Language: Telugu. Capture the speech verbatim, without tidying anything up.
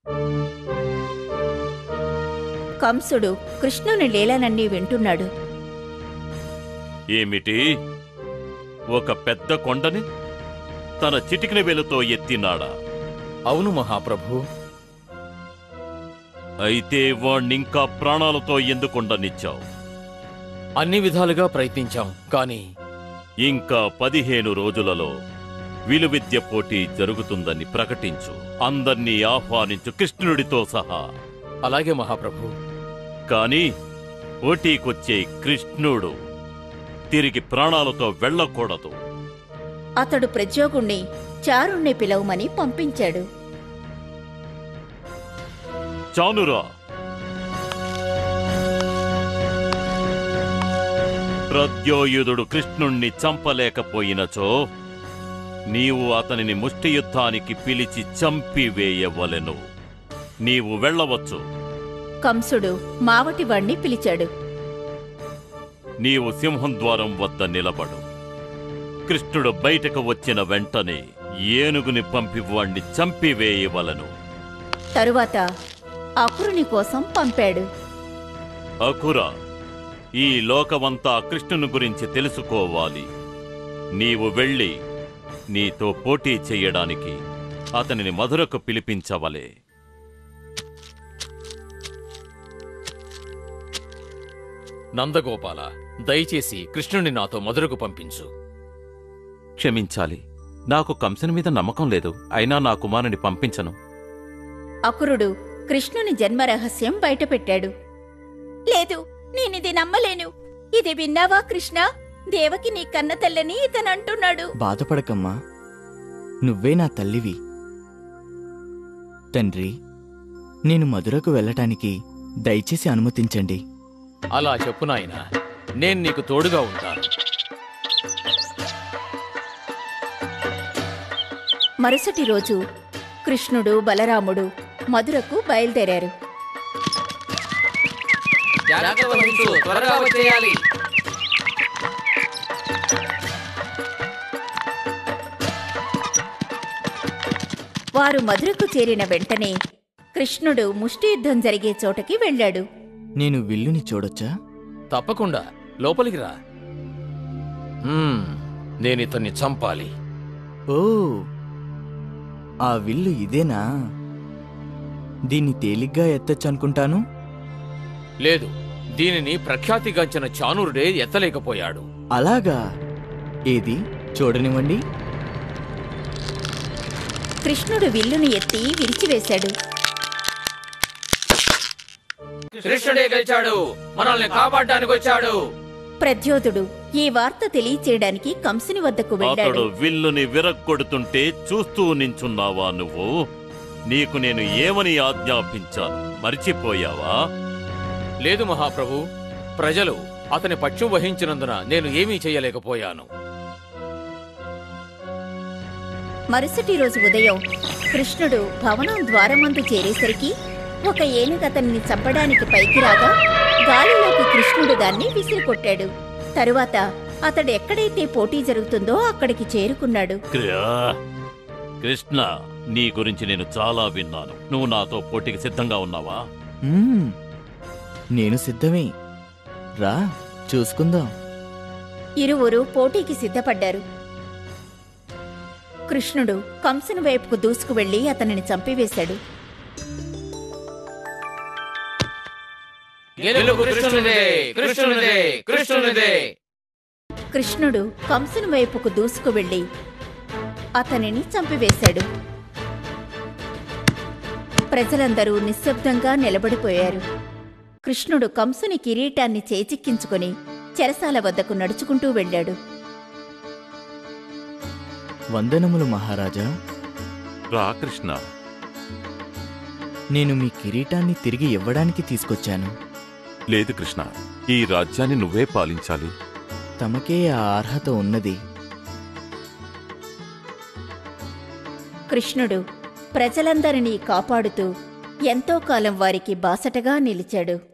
కంసుడు కృష్ణుని లీలనన్నీ వింటున్నాడు. ఏమిటి? ఒక పెద్ద కొండని తన చిటికిన వేలుతో ఎత్తినాడా? అవును మహాప్రభు. అయితే వాణ్ణింకా ప్రాణాలతో ఎందుకుండనిచ్చావు? అన్ని విధాలుగా ప్రయత్నించాం, కాని ఇంకా పదిహేను రోజులలో విలువిద్య పోటీ జరుగుతుందని ప్రకటించు. అందర్నీ ఆహ్వానించు, కృష్ణుడితో సహా. అలాగే మహాప్రభు. కాని పోటీకొచ్చే కృష్ణుడు తిరిగి ప్రాణాలతో వెళ్ళకూడదు. అతడు ప్రద్యోగుణ్ణి చారుణ్ణి పిలవమని పంపించాడు. చానురా, ప్రద్యోయుధుడు కృష్ణుణ్ణి చంపలేకపోయినచో నీవు అతనిని ముష్టియుద్ధానికి పిలిచి చంపివేయవలెను. నీవు వెళ్ళవచ్చు. కంసుడు మావటివాణ్ణి పిలిచాడు. నీవు సింహం ద్వారం వద్ద నిలబడు. కృష్ణుడు బయటకు వచ్చిన వెంటనే ఏనుగుని పంపి వాణ్ణి చంపివేయవలను. తరువాత అకురుని కోసం పంపాడు. అకురా, ఈ లోకమంతా కృష్ణుని గురించి తెలుసుకోవాలి. నీవు వెళ్ళి నీతో పోటీ చెయ్యడానికి అతనిని మధురకు పిలిపించవలే. నందగోపాల, దయచేసి కృష్ణుని నాతో మధురకు పంపించు. క్షమించాలి, నాకు కంసుని మీద నమ్మకం లేదు. అయినా నా కుమారుని పంపించను. అకురుడు కృష్ణుని జన్మరహస్యం బయటపెట్టాడు. లేదు, నేనిది నమ్మలేను. ఇది విన్నావా కృష్ణ? దేవకి నీ కన్న తల్లని ఇతనంటున్నాడు. బాధపడకమ్మా, నువ్వే నా తల్లివి. తండ్రి, నేను మధురకు వెళ్ళటానికి దయచేసి అనుమతించండి. అలా చెప్పు నాయనా, నేను నీకు తోడుగా ఉంటాను. మరుసటి రోజు కృష్ణుడు బలరాముడు మధురకు బయలుదేరారు. వారు మధురకు చేరిన వెంటనే కృష్ణుడు ముష్టియుద్ధం జరిగే చోటకి వెళ్ళాడు. నేను విల్లుని చూడొచ్చా? తప్పకుండా, లోపలికి రా. హ్మ్, నేనితన్ని చంపాలి. ఓ, ఆ విల్లు ఇదేనా? దీన్ని తేలిగ్గా ఎత్తొచ్చనుకుంటాను. లేదు, దీనిని ప్రఖ్యాతిగాంచిన చాణూరుడే ఎత్తలేకపోయాడు. అలాగా? ఏది చూడనివ్వండి. కృష్ణుడు విల్లుని ఎత్తి విరిచివేశాడు. కృష్ణుడే గెలిచాడు, మనల్ని కాపాడడానికి వచ్చాడు. ప్రద్యోధుడు ఈ వార్త తెలియచేయడానికి కంసుని వద్దకు వెళ్ళాడు. అతడు విల్లుని విరగ్గొడుతుంటే చూస్తూ నించున్నావా నువ్వు? నీకు నేను ఏమని ఆజ్ఞాపించాను, మరిచిపోయావా? లేదు మహాప్రభు, ప్రజలు అతని పక్షం వహించినందున నేను ఏమీ చేయలేకపోయాను. మరుసటి రోజు ఉదయం కృష్ణుడు భవనం ద్వారమందు చేరేసరికి ఒక ఏనుగు అతన్ని చంపడానికి పైకి రాగా గాలిలోకి కృష్ణుడు దాన్ని విసిరికొట్టాడు. తరువాత అతడు ఎక్కడైతే పోటీ జరుగుతుందో అక్కడికి చేరుకున్నాడు. కృష్ణ, నీ గురించి నేను చాలా విన్నాను. నువ్వు నాతో పోటీకి సిద్ధంగా ఉన్నావా? మ్మ్, నేను సిద్ధమే. రా, చూసుకుందాం. ఇరువురు పోటీకి సిద్ధపడ్డారు. కృష్ణుడు కంసుని వైపుకు దూసుకు వెళ్లి అతనిని చంపివేశాడు. కృష్ణుడు కంసుని వైపుకు దూసుకు వెళ్లి అతనిని చంపివేశాడు. ప్రజలందరూ నిశ్శబ్దంగా నిలబడిపోయారు. కృష్ణుడు కంసుని కిరీటాన్ని చేజిక్కించుకుని చెరసాల వద్దకు నడుచుకుంటూ వెళ్ళాడు. వందనములు మహారాజా. రా కృష్ణ. నేను మీ కిరీటాన్ని తిరిగి ఇవ్వడానికి తీసుకొచ్చాను. లేదు కృష్ణ, ఈ రాజ్యాన్ని నువ్వే పాలించాలి. తమకే ఆ అర్హత ఉన్నది. కృష్ణుడు ప్రజలందరినీ కాపాడుతూ ఎంతో కాలం వారికి బాసటగా నిలిచాడు.